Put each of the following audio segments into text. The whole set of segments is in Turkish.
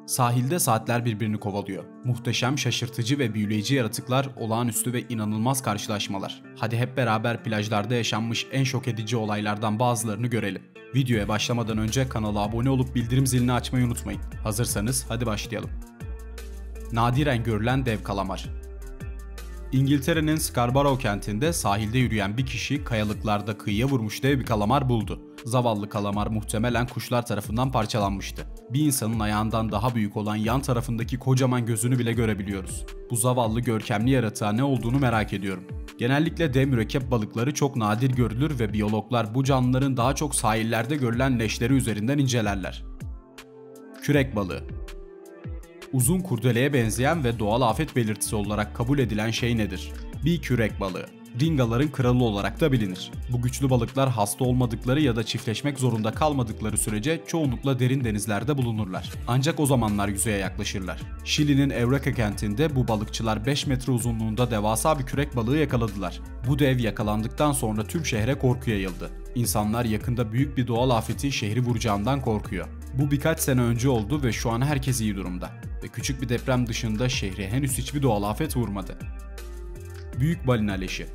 Sahilde saatler birbirini kovalıyor. Muhteşem, şaşırtıcı ve büyüleyici yaratıklar, olağanüstü ve inanılmaz karşılaşmalar. Hadi hep beraber plajlarda yaşanmış en şok edici olaylardan bazılarını görelim. Videoya başlamadan önce kanala abone olup bildirim zilini açmayı unutmayın. Hazırsanız hadi başlayalım. Nadiren görülen dev kalamar. İngiltere'nin Scarborough kentinde sahilde yürüyen bir kişi kayalıklarda kıyıya vurmuş dev bir kalamar buldu. Zavallı kalamar muhtemelen kuşlar tarafından parçalanmıştı. Bir insanın ayağından daha büyük olan yan tarafındaki kocaman gözünü bile görebiliyoruz. Bu zavallı görkemli yaratığa ne olduğunu merak ediyorum. Genellikle dev mürekkep balıkları çok nadir görülür ve biyologlar bu canlıların daha çok sahillerde görülen leşleri üzerinden incelerler. Kürek balığı. Uzun kurdeleye benzeyen ve doğal afet belirtisi olarak kabul edilen şey nedir? Bir kürek balığı. Ringaların kralı olarak da bilinir. Bu güçlü balıklar hasta olmadıkları ya da çiftleşmek zorunda kalmadıkları sürece çoğunlukla derin denizlerde bulunurlar. Ancak o zamanlar yüzeye yaklaşırlar. Şili'nin Eureka kentinde bu balıkçılar 5 metre uzunluğunda devasa bir kürek balığı yakaladılar. Bu dev yakalandıktan sonra tüm şehre korku yayıldı. İnsanlar yakında büyük bir doğal afetin şehri vuracağından korkuyor. Bu birkaç sene önce oldu ve şu an herkes iyi durumda. Ve küçük bir deprem dışında şehre henüz hiçbir doğal afet vurmadı. Büyük balina leşi.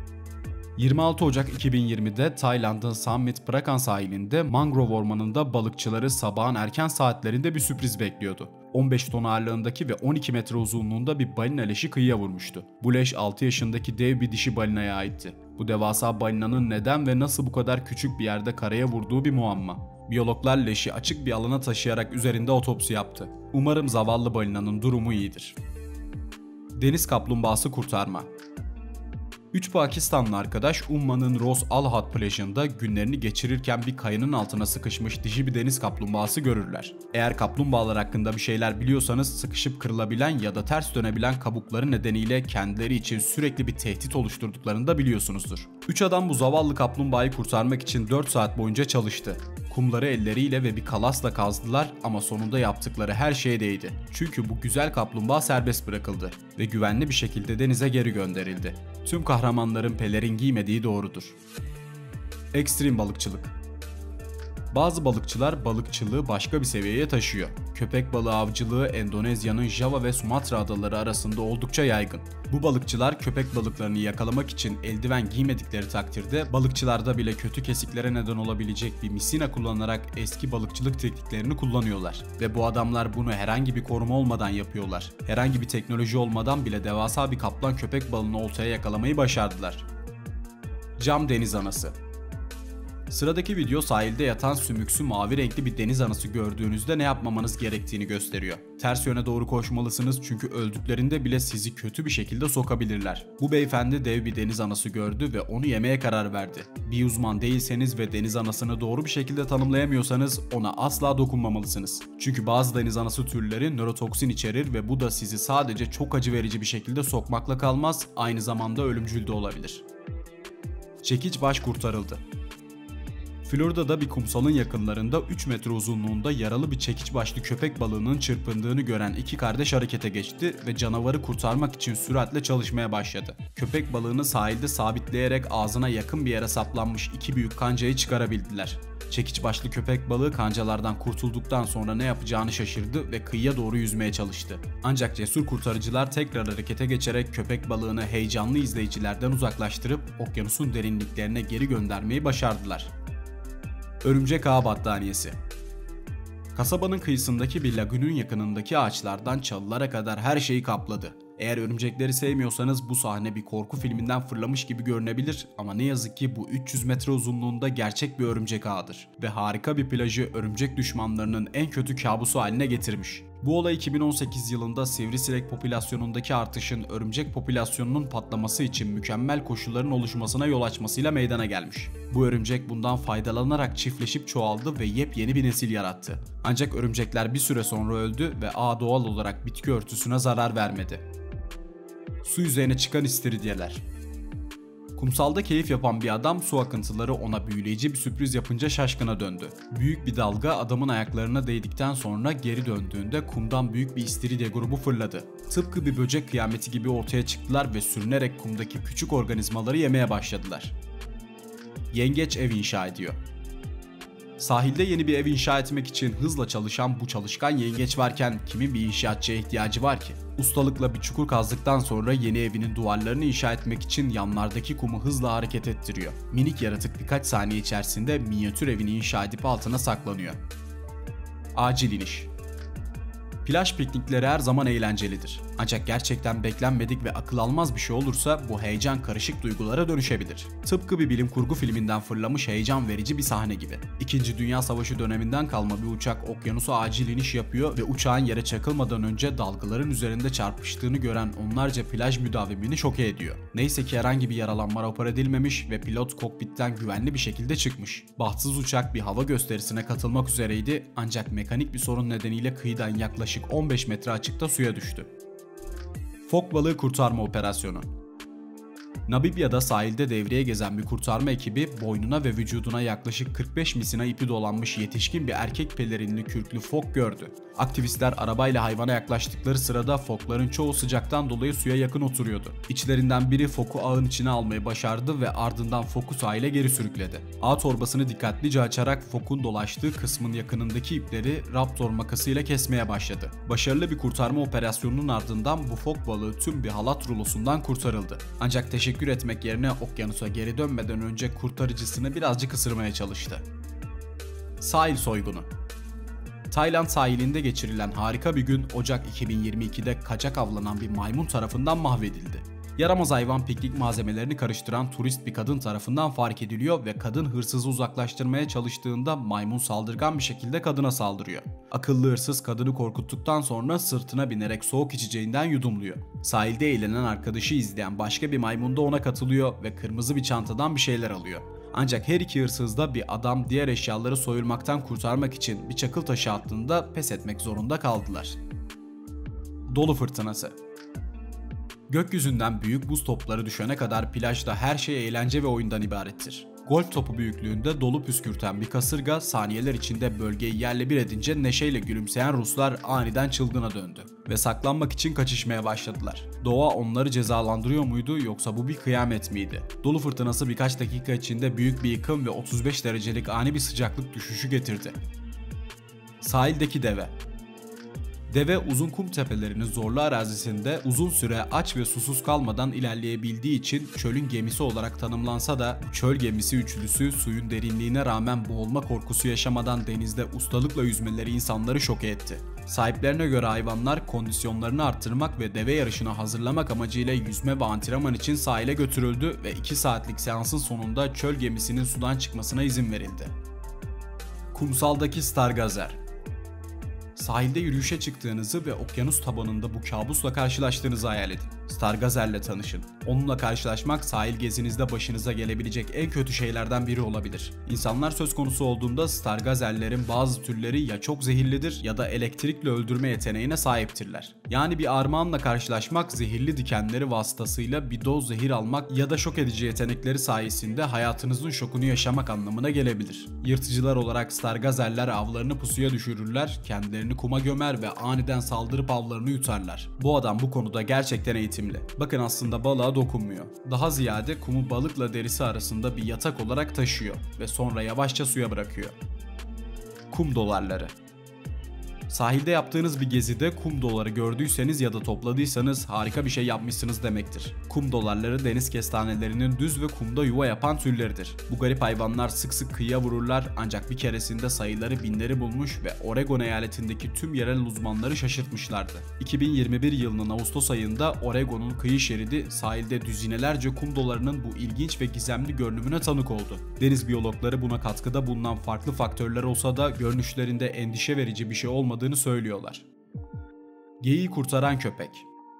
26 Ocak 2020'de Tayland'ın Samut Prakan sahilinde mangrove ormanında balıkçıları sabahın erken saatlerinde bir sürpriz bekliyordu. 15 ton ağırlığındaki ve 12 metre uzunluğunda bir balina leşi kıyıya vurmuştu. Bu leş 6 yaşındaki dev bir dişi balinaya aitti. Bu devasa balinanın neden ve nasıl bu kadar küçük bir yerde karaya vurduğu bir muamma. Biyologlar leşi açık bir alana taşıyarak üzerinde otopsi yaptı. Umarım zavallı balinanın durumu iyidir. Deniz kaplumbağası kurtarma. 3 Pakistanlı arkadaş Umman'ın Ros Al-Had plajında günlerini geçirirken bir kayanın altına sıkışmış dişi bir deniz kaplumbağası görürler. Eğer kaplumbağalar hakkında bir şeyler biliyorsanız sıkışıp kırılabilen ya da ters dönebilen kabukları nedeniyle kendileri için sürekli bir tehdit oluşturduklarını da biliyorsunuzdur. 3 adam bu zavallı kaplumbağayı kurtarmak için 4 saat boyunca çalıştı. Kumları elleriyle ve bir kalasla kazdılar ama sonunda yaptıkları her şeye değdi. Çünkü bu güzel kaplumbağa serbest bırakıldı ve güvenli bir şekilde denize geri gönderildi. Tüm kahramanların pelerin giymediği doğrudur. Ekstrem balıkçılık. Bazı balıkçılar balıkçılığı başka bir seviyeye taşıyor. Köpek balığı avcılığı Endonezya'nın Java ve Sumatra adaları arasında oldukça yaygın. Bu balıkçılar köpek balıklarını yakalamak için eldiven giymedikleri takdirde balıkçılarda bile kötü kesiklere neden olabilecek bir misina kullanarak eski balıkçılık tekniklerini kullanıyorlar. Ve bu adamlar bunu herhangi bir koruma olmadan yapıyorlar. Herhangi bir teknoloji olmadan bile devasa bir kaplan köpek balığını oltaya yakalamayı başardılar. Cam deniz anası. Sıradaki video sahilde yatan sümüksü mavi renkli bir deniz anası gördüğünüzde ne yapmamanız gerektiğini gösteriyor. Ters yöne doğru koşmalısınız çünkü öldüklerinde bile sizi kötü bir şekilde sokabilirler. Bu beyefendi dev bir deniz anası gördü ve onu yemeye karar verdi. Bir uzman değilseniz ve deniz anasını doğru bir şekilde tanımlayamıyorsanız ona asla dokunmamalısınız. Çünkü bazı deniz anası türleri nörotoksin içerir ve bu da sizi sadece çok acı verici bir şekilde sokmakla kalmaz, aynı zamanda ölümcül de olabilir. Çekiç baş kurtarıldı. Florida'da bir kumsalın yakınlarında 3 metre uzunluğunda yaralı bir çekiç başlı köpek balığının çırpındığını gören iki kardeş harekete geçti ve canavarı kurtarmak için süratle çalışmaya başladı. Köpek balığını sahilde sabitleyerek ağzına yakın bir yere saplanmış iki büyük kancayı çıkarabildiler. Çekiç başlı köpek balığı kancalardan kurtulduktan sonra ne yapacağını şaşırdı ve kıyıya doğru yüzmeye çalıştı. Ancak cesur kurtarıcılar tekrar harekete geçerek köpek balığını heyecanlı izleyicilerden uzaklaştırıp okyanusun derinliklerine geri göndermeyi başardılar. Örümcek ağı battaniyesi. Kasabanın kıyısındaki bir lagünün yakınındaki ağaçlardan çalılara kadar her şeyi kapladı. Eğer örümcekleri sevmiyorsanız bu sahne bir korku filminden fırlamış gibi görünebilir ama ne yazık ki bu 300 metre uzunluğunda gerçek bir örümcek ağıdır ve harika bir plajı örümcek düşmanlarının en kötü kabusu haline getirmiş. Bu olay 2018 yılında sivrisinek popülasyonundaki artışın örümcek popülasyonunun patlaması için mükemmel koşulların oluşmasına yol açmasıyla meydana gelmiş. Bu örümcek bundan faydalanarak çiftleşip çoğaldı ve yepyeni bir nesil yarattı. Ancak örümcekler bir süre sonra öldü ve ağ doğal olarak bitki örtüsüne zarar vermedi. Su yüzeyine çıkan istiridyeler. Kumsalda keyif yapan bir adam su akıntıları ona büyüleyici bir sürpriz yapınca şaşkına döndü. Büyük bir dalga adamın ayaklarına değdikten sonra geri döndüğünde kumdan büyük bir istiridye grubu fırladı. Tıpkı bir böcek kıyameti gibi ortaya çıktılar ve sürünerek kumdaki küçük organizmaları yemeye başladılar. Yengeç ev inşa ediyor. Sahilde yeni bir ev inşa etmek için hızla çalışan bu çalışkan yengeç varken kimin bir inşaatçıya ihtiyacı var ki? Ustalıkla bir çukur kazdıktan sonra yeni evinin duvarlarını inşa etmek için yanlardaki kumu hızla hareket ettiriyor. Minik yaratık birkaç saniye içerisinde minyatür evini inşa edip altına saklanıyor. Acil iniş. Plaj piknikleri her zaman eğlencelidir. Ancak gerçekten beklenmedik ve akıl almaz bir şey olursa bu heyecan karışık duygulara dönüşebilir. Tıpkı bir bilim kurgu filminden fırlamış heyecan verici bir sahne gibi. İkinci Dünya Savaşı döneminden kalma bir uçak okyanusa acil iniş yapıyor ve uçağın yere çakılmadan önce dalgaların üzerinde çarpıştığını gören onlarca plaj müdavimini şoke ediyor. Neyse ki herhangi bir yaralanma rapor edilmemiş ve pilot kokpitten güvenli bir şekilde çıkmış. Bahtsız uçak bir hava gösterisine katılmak üzereydi ancak mekanik bir sorun nedeniyle kıyıdan yaklaşık 15 metre açıkta suya düştü. Fok balığı kurtarma operasyonu. Namibya'da sahilde devreye gezen bir kurtarma ekibi boynuna ve vücuduna yaklaşık 45 misina ipi dolanmış yetişkin bir erkek pelerinli kürklü fok gördü. Aktivistler arabayla hayvana yaklaştıkları sırada fokların çoğu sıcaktan dolayı suya yakın oturuyordu. İçlerinden biri foku ağın içine almayı başardı ve ardından foku sahile geri sürükledi. Ağ torbasını dikkatlice açarak fokun dolaştığı kısmın yakınındaki ipleri raptor makasıyla kesmeye başladı. Başarılı bir kurtarma operasyonunun ardından bu fok balığı tüm bir halat rulosundan kurtarıldı. Ancak teşekkür etmek yerine okyanusa geri dönmeden önce kurtarıcısını birazcık ısırmaya çalıştı. Sahil soygunu. Tayland sahilinde geçirilen harika bir gün Ocak 2022'de kaçak avlanan bir maymun tarafından mahvedildi. Yaramaz hayvan piknik malzemelerini karıştıran turist bir kadın tarafından fark ediliyor ve kadın hırsızı uzaklaştırmaya çalıştığında maymun saldırgan bir şekilde kadına saldırıyor. Akıllı hırsız kadını korkuttuktan sonra sırtına binerek soğuk içeceğinden yudumluyor. Sahilde eğlenen arkadaşı izleyen başka bir maymun da ona katılıyor ve kırmızı bir çantadan bir şeyler alıyor. Ancak her iki hırsız da bir adam diğer eşyaları soyulmaktan kurtarmak için bir çakıl taşı attığında pes etmek zorunda kaldılar. Dolu fırtınası. Gökyüzünden büyük buz topları düşene kadar plajda her şey eğlence ve oyundan ibarettir. Golf topu büyüklüğünde dolu püskürten bir kasırga saniyeler içinde bölgeyi yerle bir edince neşeyle gülümseyen Ruslar aniden çılgına döndü ve saklanmak için kaçışmaya başladılar. Doğa onları cezalandırıyor muydu yoksa bu bir kıyamet miydi? Dolu fırtınası birkaç dakika içinde büyük bir yıkım ve 35 derecelik ani bir sıcaklık düşüşü getirdi. Sahildeki deve. Deve uzun kum tepelerinin zorlu arazisinde uzun süre aç ve susuz kalmadan ilerleyebildiği için çölün gemisi olarak tanımlansa da çöl gemisi üçlüsü suyun derinliğine rağmen boğulma korkusu yaşamadan denizde ustalıkla yüzmeleri insanları şoke etti. Sahiplerine göre hayvanlar kondisyonlarını arttırmak ve deve yarışına hazırlamak amacıyla yüzme ve antrenman için sahile götürüldü ve 2 saatlik seansın sonunda çöl gemisinin sudan çıkmasına izin verildi. Kumsaldaki stargazer. Sahilde yürüyüşe çıktığınızı ve okyanus tabanında bu kabusla karşılaştığınızı hayal edin. Stargazer'le tanışın. Onunla karşılaşmak sahil gezinizde başınıza gelebilecek en kötü şeylerden biri olabilir. İnsanlar söz konusu olduğunda stargazerlerin bazı türleri ya çok zehirlidir ya da elektrikle öldürme yeteneğine sahiptirler. Yani bir armağanla karşılaşmak zehirli dikenleri vasıtasıyla bir doz zehir almak ya da şok edici yetenekleri sayesinde hayatınızın şokunu yaşamak anlamına gelebilir. Yırtıcılar olarak stargazerler avlarını pusuya düşürürler, kendilerini kuma gömer ve aniden saldırıp avlarını yutarlar. Bu adam bu konuda gerçekten eğitimli. Bakın aslında balığa dokunmuyor. Daha ziyade kumu balıkla derisi arasında bir yatak olarak taşıyor ve sonra yavaşça suya bırakıyor. Kum dolarları. Sahilde yaptığınız bir gezide kum doları gördüyseniz ya da topladıysanız harika bir şey yapmışsınız demektir. Kum dolarları deniz kestanelerinin düz ve kumda yuva yapan türleridir. Bu garip hayvanlar sık sık kıyıya vururlar ancak bir keresinde sayıları binleri bulmuş ve Oregon eyaletindeki tüm yerel uzmanları şaşırtmışlardı. 2021 yılının Ağustos ayında Oregon'un kıyı şeridi sahilde düzinelerce kum dolarının bu ilginç ve gizemli görünümüne tanık oldu. Deniz biyologları buna katkıda bulunan farklı faktörler olsa da görünüşlerinde endişe verici bir şey olmadığını söylüyorlar. Geyiği kurtaran köpek.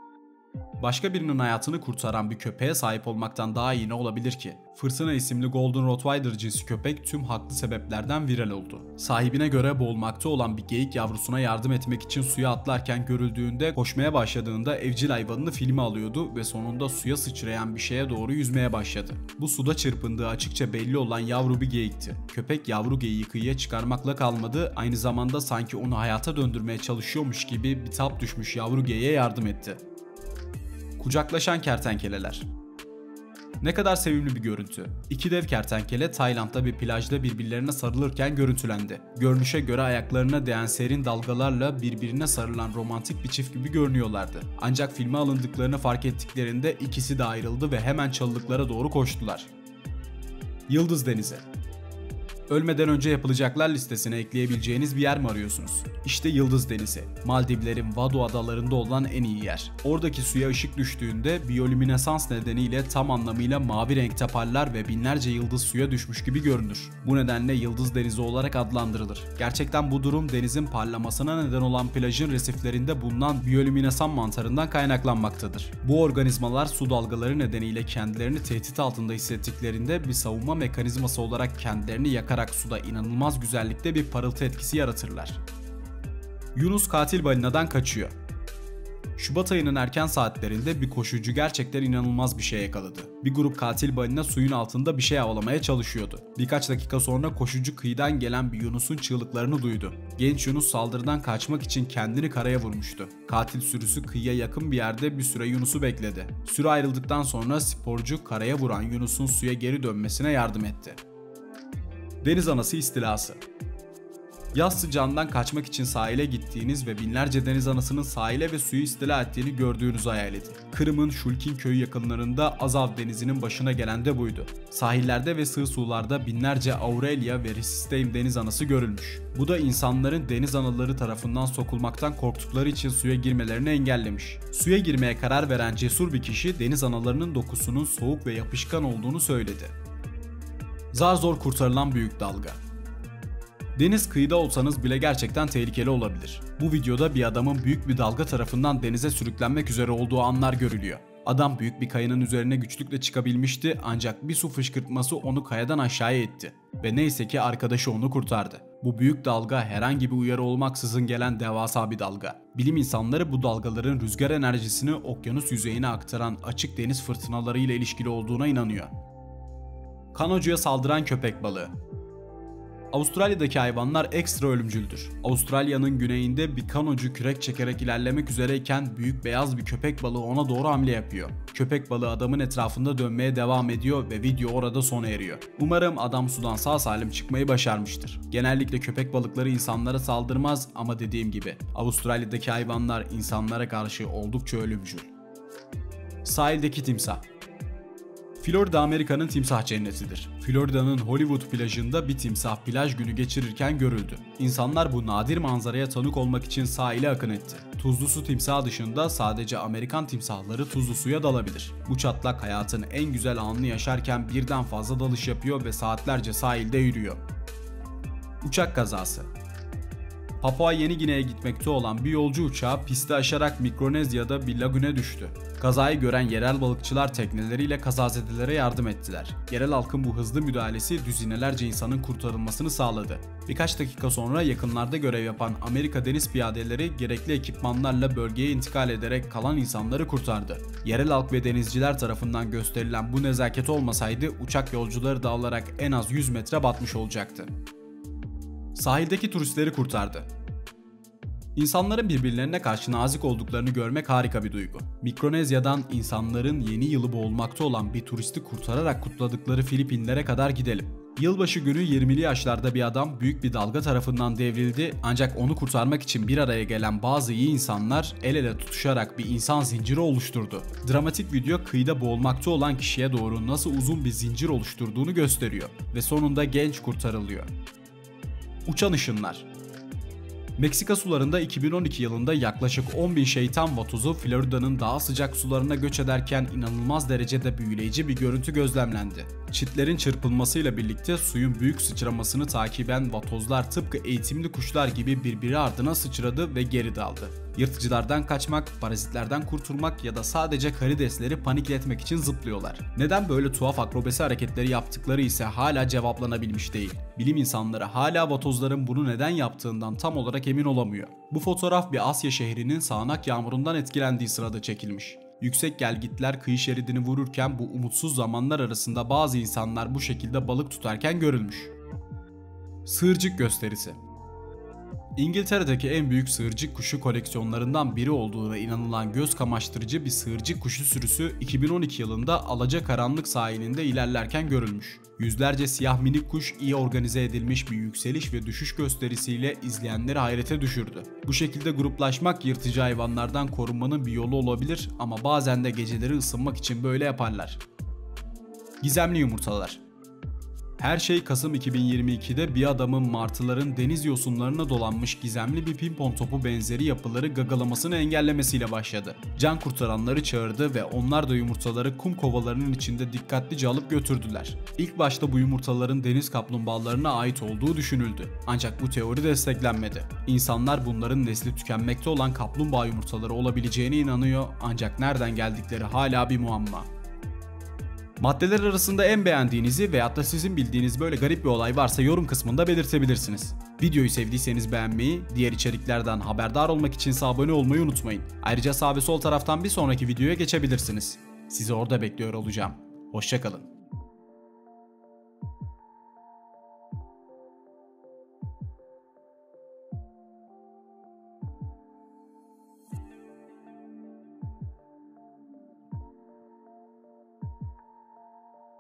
Başka birinin hayatını kurtaran bir köpeğe sahip olmaktan daha iyi ne olabilir ki? Fırtına isimli Golden Rottweiler cinsi köpek tüm haklı sebeplerden viral oldu. Sahibine göre boğulmakta olan bir geyik yavrusuna yardım etmek için suya atlarken görüldüğünde koşmaya başladığında evcil hayvanını filme alıyordu ve sonunda suya sıçrayan bir şeye doğru yüzmeye başladı. Bu suda çırpındığı açıkça belli olan yavru bir geyikti. Köpek yavru geyiği kıyıya çıkarmakla kalmadı, aynı zamanda sanki onu hayata döndürmeye çalışıyormuş gibi bitap düşmüş yavru geyiğe yardım etti. Kucaklaşan kertenkeleler. Ne kadar sevimli bir görüntü. İki dev kertenkele Tayland'da bir plajda birbirlerine sarılırken görüntülendi. Görünüşe göre ayaklarına değen serin dalgalarla birbirine sarılan romantik bir çift gibi görünüyorlardı. Ancak filme alındıklarını fark ettiklerinde ikisi de ayrıldı ve hemen çalılıklara doğru koştular. Yıldız Denizi. Ölmeden önce yapılacaklar listesine ekleyebileceğiniz bir yer mi arıyorsunuz? İşte Yıldız Denizi. Maldivlerin Vado adalarında olan en iyi yer. Oradaki suya ışık düştüğünde biyolüminesans nedeniyle tam anlamıyla mavi renkte parlar ve binlerce yıldız suya düşmüş gibi görünür. Bu nedenle Yıldız Denizi olarak adlandırılır. Gerçekten bu durum denizin parlamasına neden olan plajın resiflerinde bulunan biyolüminesan mantarından kaynaklanmaktadır. Bu organizmalar su dalgaları nedeniyle kendilerini tehdit altında hissettiklerinde bir savunma mekanizması olarak kendilerini yakarak suda inanılmaz güzellikte bir parıltı etkisi yaratırlar. Yunus katil balinadan kaçıyor. Şubat ayının erken saatlerinde bir koşucu gerçekten inanılmaz bir şey yakaladı. Bir grup katil balina suyun altında bir şey avlamaya çalışıyordu. Birkaç dakika sonra koşucu kıyıdan gelen bir Yunus'un çığlıklarını duydu. Genç Yunus saldırıdan kaçmak için kendini karaya vurmuştu. Katil sürüsü kıyıya yakın bir yerde bir süre Yunus'u bekledi. Sürü ayrıldıktan sonra sporcu karaya vuran Yunus'un suya geri dönmesine yardım etti. Deniz anası istilası. Yaz sıcağından kaçmak için sahile gittiğiniz ve binlerce deniz anasının sahile ve suyu istila ettiğini gördüğünüzü hayal edin. Kırım'ın Şulkin köyü yakınlarında Azav denizinin başına gelen de buydu. Sahillerde ve sığ sularda binlerce Aurelia ve Risisteim deniz anası görülmüş. Bu da insanların deniz anaları tarafından sokulmaktan korktukları için suya girmelerini engellemiş. Suya girmeye karar veren cesur bir kişi deniz analarının dokusunun soğuk ve yapışkan olduğunu söyledi. Zar zor kurtarılan büyük dalga. Deniz kıyıda olsanız bile gerçekten tehlikeli olabilir. Bu videoda bir adamın büyük bir dalga tarafından denize sürüklenmek üzere olduğu anlar görülüyor. Adam büyük bir kayanın üzerine güçlükle çıkabilmişti ancak bir su fışkırtması onu kayadan aşağıya itti. Ve neyse ki arkadaşı onu kurtardı. Bu büyük dalga herhangi bir uyarı olmaksızın gelen devasa bir dalga. Bilim insanları bu dalgaların rüzgar enerjisini okyanus yüzeyine aktaran açık deniz fırtınaları ile ilişkili olduğuna inanıyor. Kanocuya saldıran köpek balığı. Avustralya'daki hayvanlar ekstra ölümcüldür. Avustralya'nın güneyinde bir kanocu kürek çekerek ilerlemek üzereyken büyük beyaz bir köpek balığı ona doğru hamle yapıyor. Köpek balığı adamın etrafında dönmeye devam ediyor ve video orada sona eriyor. Umarım adam sudan sağ salim çıkmayı başarmıştır. Genellikle köpek balıkları insanlara saldırmaz ama dediğim gibi Avustralya'daki hayvanlar insanlara karşı oldukça ölümcül. Sahildeki timsah. Florida Amerika'nın timsah cennetidir. Florida'nın Hollywood plajında bir timsah plaj günü geçirirken görüldü. İnsanlar bu nadir manzaraya tanık olmak için sahile akın etti. Tuzlu su timsahı dışında sadece Amerikan timsahları tuzlu suya dalabilir. Bu çatlak hayatın en güzel anını yaşarken birden fazla dalış yapıyor ve saatlerce sahilde yürüyor. Uçak kazası. Papua Yeni Gine'ye gitmekte olan bir yolcu uçağı pisti aşarak Mikronezya'da bir lagüne düştü. Kazayı gören yerel balıkçılar tekneleriyle kazazedelere yardım ettiler. Yerel halkın bu hızlı müdahalesi düzinelerce insanın kurtarılmasını sağladı. Birkaç dakika sonra yakınlarda görev yapan Amerika deniz piyadeleri gerekli ekipmanlarla bölgeye intikal ederek kalan insanları kurtardı. Yerel halk ve denizciler tarafından gösterilen bu nezaket olmasaydı uçak yolcuları da alarak en az 100 metre batmış olacaktı. Sahildeki turistleri kurtardı. İnsanların birbirlerine karşı nazik olduklarını görmek harika bir duygu. Mikronezya'dan insanların yeni yılı boğulmakta olan bir turisti kurtararak kutladıkları Filipinlere kadar gidelim. Yılbaşı günü 20'li yaşlarda bir adam büyük bir dalga tarafından devrildi ancak onu kurtarmak için bir araya gelen bazı iyi insanlar el ele tutuşarak bir insan zinciri oluşturdu. Dramatik video kıyıda boğulmakta olan kişiye doğru nasıl uzun bir zincir oluşturduğunu gösteriyor ve sonunda genç kurtarılıyor. Uçan ışınlar. Meksika sularında 2012 yılında yaklaşık 10.000 şeytan vatozu Florida'nın daha sıcak sularına göç ederken inanılmaz derecede büyüleyici bir görüntü gözlemlendi. Çitlerin çırpılmasıyla birlikte suyun büyük sıçramasını takiben vatozlar tıpkı eğitimli kuşlar gibi birbiri ardına sıçradı ve geri daldı. Yırtıcılardan kaçmak, parazitlerden kurtulmak ya da sadece karidesleri panikletmek için zıplıyorlar. Neden böyle tuhaf akrobasi hareketleri yaptıkları ise hala cevaplanabilmiş değil. Bilim insanları hala vatozların bunu neden yaptığından tam olarak emin olamıyor. Bu fotoğraf bir Asya şehrinin sağanak yağmurundan etkilendiği sırada çekilmiş. Yüksek gelgitler kıyı şeridini vururken bu umutsuz zamanlar arasında bazı insanlar bu şekilde balık tutarken görülmüş. Sığırcık gösterisi. İngiltere'deki en büyük sığırcık kuşu koleksiyonlarından biri olduğuna inanılan göz kamaştırıcı bir sığırcık kuşu sürüsü 2012 yılında Alacakaranlık sahilinde ilerlerken görülmüş. Yüzlerce siyah minik kuş iyi organize edilmiş bir yükseliş ve düşüş gösterisiyle izleyenleri hayrete düşürdü. Bu şekilde gruplaşmak yırtıcı hayvanlardan korunmanın bir yolu olabilir ama bazen de geceleri ısınmak için böyle yaparlar. Gizemli yumurtalar. Her şey Kasım 2022'de bir adamın martıların deniz yosunlarına dolanmış gizemli bir pimpon topu benzeri yapıları gagalamasını engellemesiyle başladı. Can kurtaranları çağırdı ve onlar da yumurtaları kum kovalarının içinde dikkatlice alıp götürdüler. İlk başta bu yumurtaların deniz kaplumbağalarına ait olduğu düşünüldü. Ancak bu teori desteklenmedi. İnsanlar bunların nesli tükenmekte olan kaplumbağa yumurtaları olabileceğine inanıyor ancak nereden geldikleri hala bir muamma. Maddeler arasında en beğendiğinizi veyahut da sizin bildiğiniz böyle garip bir olay varsa yorum kısmında belirtebilirsiniz. Videoyu sevdiyseniz beğenmeyi, diğer içeriklerden haberdar olmak için abone olmayı unutmayın. Ayrıca sağ ve sol taraftan bir sonraki videoya geçebilirsiniz. Sizi orada bekliyor olacağım. Hoşça kalın.